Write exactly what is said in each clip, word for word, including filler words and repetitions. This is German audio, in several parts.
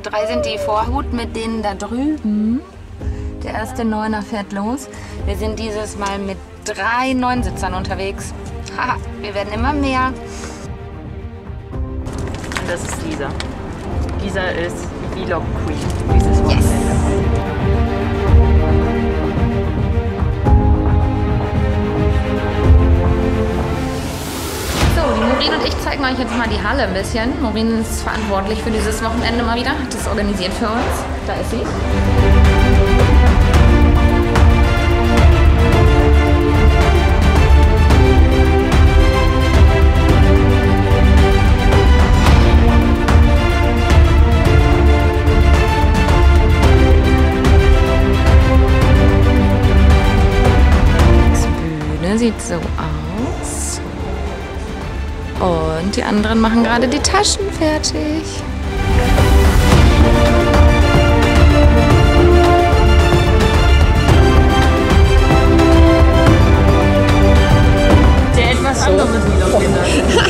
drei sind die Vorhut mit denen da drüben. Der erste Neuner fährt los. Wir sind dieses Mal mit drei Neunsitzern unterwegs. Haha, wir werden immer mehr. Und das ist Lisa. Lisa ist die Vlog Queen dieses Wochenende. Yes. Maureen und ich zeigen euch jetzt mal die Halle ein bisschen. Maureen ist verantwortlich für dieses Wochenende mal wieder, hat das organisiert für uns. Da ist sie. Die Bühne sieht so aus. Und die anderen machen gerade die Taschen fertig. Der etwas so. andere Vlog-Kinder.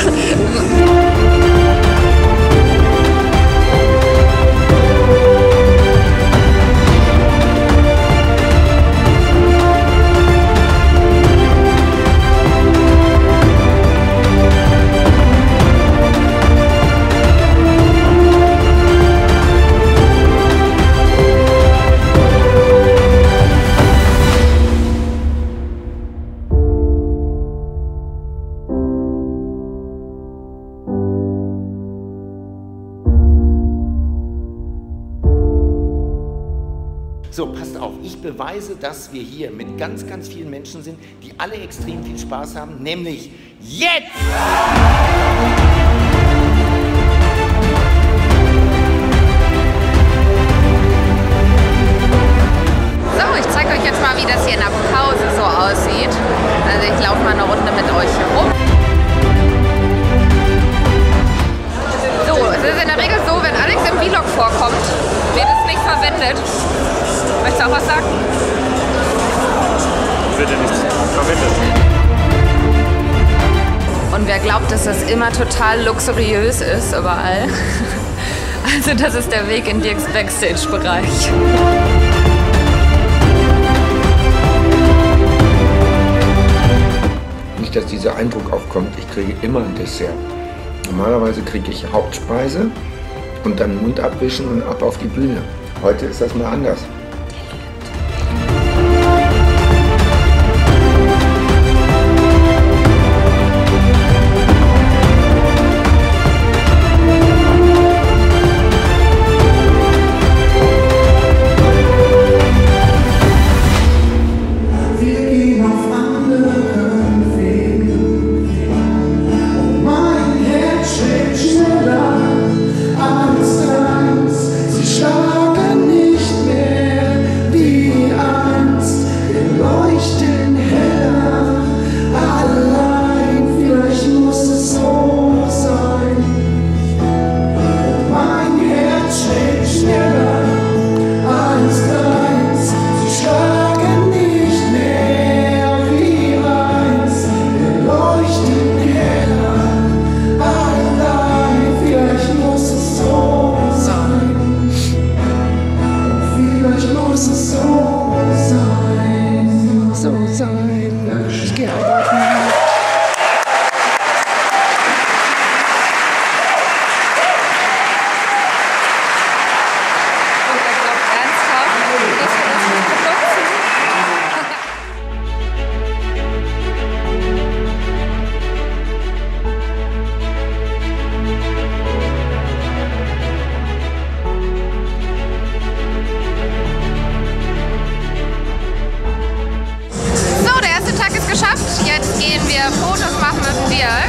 So, passt auf, ich beweise, dass wir hier mit ganz, ganz vielen Menschen sind, die alle extrem viel Spaß haben, nämlich jetzt! So, ich zeige euch jetzt mal, wie das hier in der Pause so aussieht. Also ich laufe mal eine Runde mit euch herum. So, es ist in der Regel so, wenn Alex im Vlog vorkommt, wird es nicht verwendet. Möchtest du auch was sagen? Wird ja nicht verwendet. Und wer glaubt, dass das immer total luxuriös ist, überall. Also das ist der Weg in Dirks Backstage-Bereich. Nicht, dass dieser Eindruck aufkommt, ich kriege immer ein Dessert. Normalerweise kriege ich Hauptspeise und dann Mund abwischen und ab auf die Bühne. Heute ist das mal anders. Jetzt gehen wir Fotos machen mit Dirk.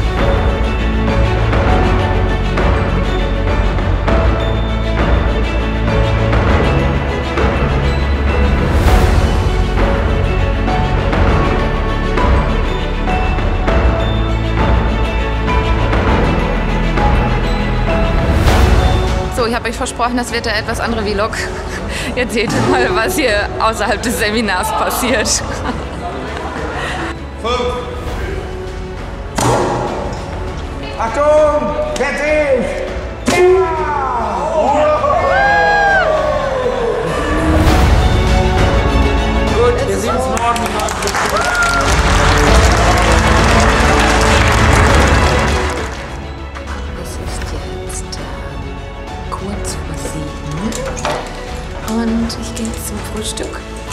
So, ich habe euch versprochen, das wird der etwas andere Vlog. Jetzt seht ihr mal, was hier außerhalb des Seminars passiert. Achtung, fertig! Ja!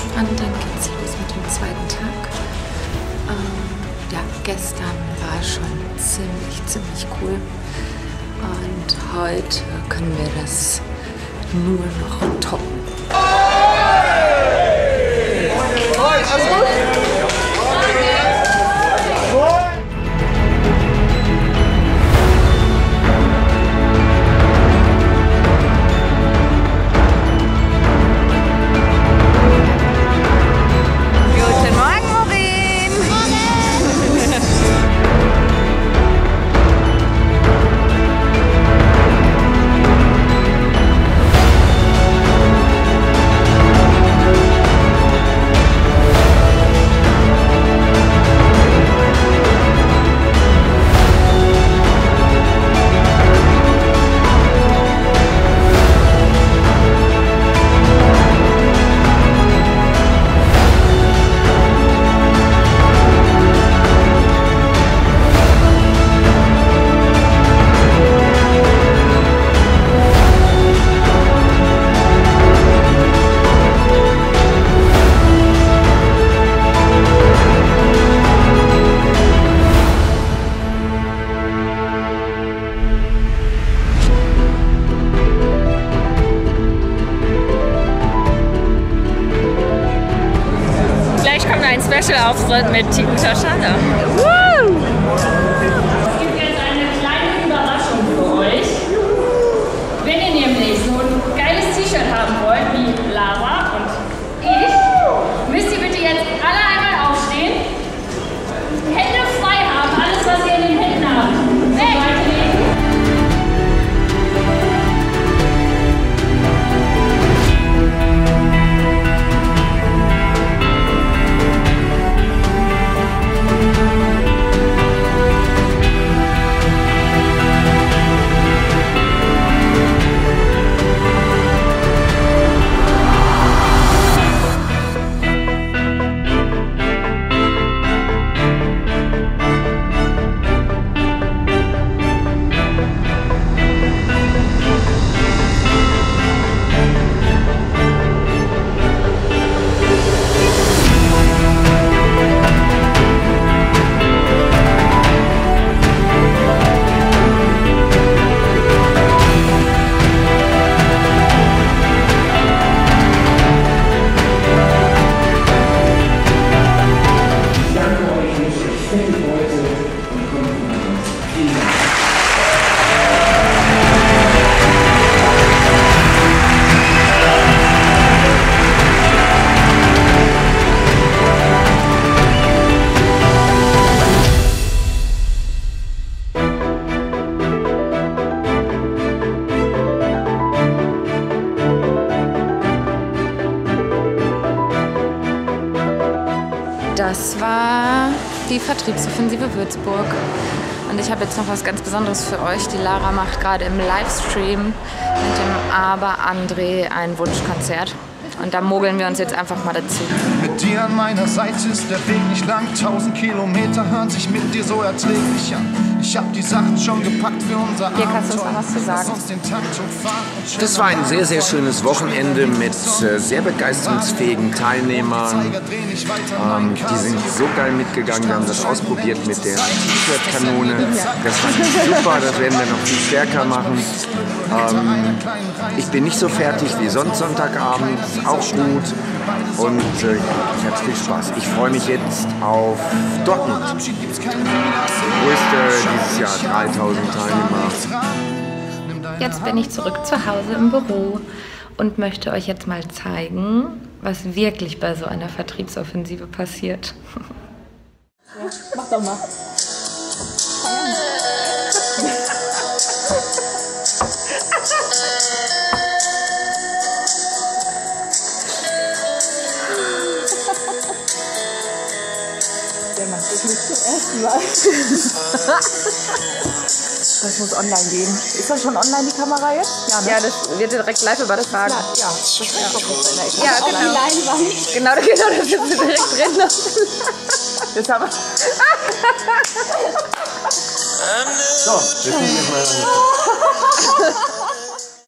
Und dann geht's los mit dem zweiten Tag. Ähm, ja, gestern war schon ziemlich, ziemlich cool. Und heute können wir das nur noch toppen. Ein Special-Auftritt mit Tikusha Schade. Es gibt jetzt eine kleine Überraschung für euch. Wenn ihr nämlich so ein geiles T-Shirt haben wollt wie Lara und ich, müsst ihr bitte jetzt alle einmal aufstehen, Hände frei haben, alles was ihr in den Händen habt. Weg! Das war die Vertriebsoffensive Würzburg. Und ich habe jetzt noch was ganz Besonderes für euch. Die Lara macht gerade im Livestream mit dem Aber André ein Wunschkonzert. Und da mogeln wir uns jetzt einfach mal dazu. Mit dir an meiner Seite ist der Weg nicht lang. Tausend Kilometer hören sich mit dir so erträglich an. Ich hab die Sachen schon gepackt für unser Abenteuer. Hier kannst du uns noch was zu sagen. Das war ein sehr, sehr schönes Wochenende mit äh, sehr begeisterungsfähigen Teilnehmern. Ähm, die sind so geil mitgegangen, wir haben das ausprobiert mit der T-Shirt-Kanone. Das fand ich super, das werden wir noch viel stärker machen. Ähm, ich bin nicht so fertig wie sonst Sonntagabend, auch gut. Und äh, ich hatte viel Spaß. Ich freue mich jetzt auf Dortmund. Größte dieses Jahr, dreitausend Teilnehmer. Jetzt bin ich zurück zu Hause im Büro und möchte euch jetzt mal zeigen, was wirklich bei so einer Vertriebsoffensive passiert. Ja, mach doch mal. Der macht das nicht zum ersten Mal. Das muss online gehen. Ist das schon online, die Kamera jetzt? Ja, ne? Ja, das wird direkt live übertragen. Ja, ja, das ist ja, ja, genau. genau. Die Leinwand. Genau, genau, das ist direkt drin. Jetzt haben wir. So, wir gucken jetzt mal an.